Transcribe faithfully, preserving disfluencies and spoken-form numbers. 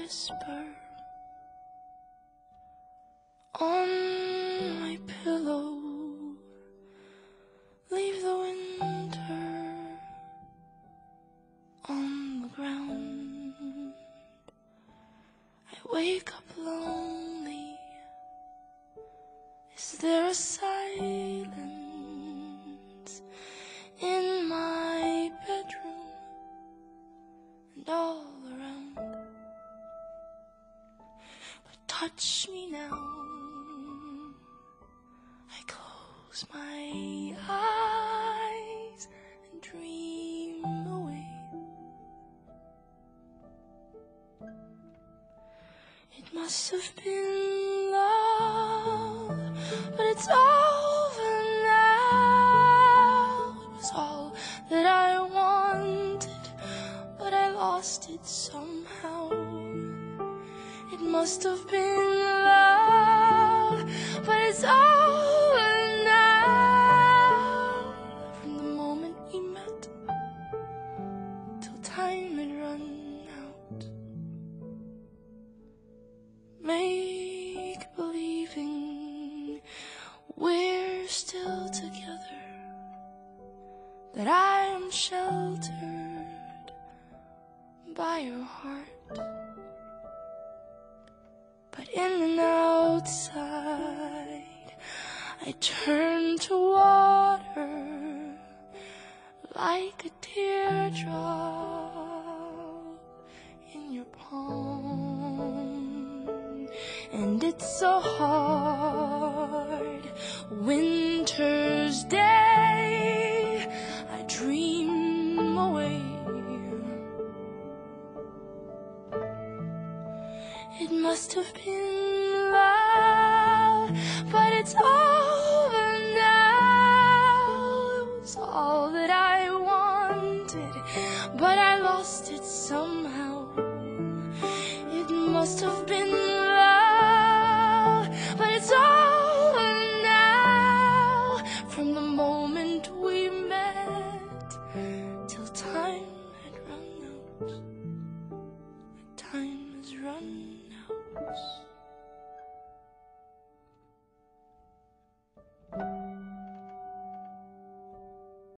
whisper on my pillow. Leave the winter on the ground. I wake up lonely. Is there a silence in my bedroom and all around? But touch me now. I close my eyes and dream away. It must have been love, but it's over now. It was all that I wanted, but I lost it somehow. It must have been love, but it's over now. From the moment we met till time had run out. Make believing we're still together, that I am sheltered by your heart. But in and outside, I turn to water like a teardrop in your palm. And it's so hard, winter's day, I dream away. It must have been love, but it's over now. It was all that I wanted, but I lost it somehow. It must have been love, but it's over now. From the moment we met till time had run out. Time has run out.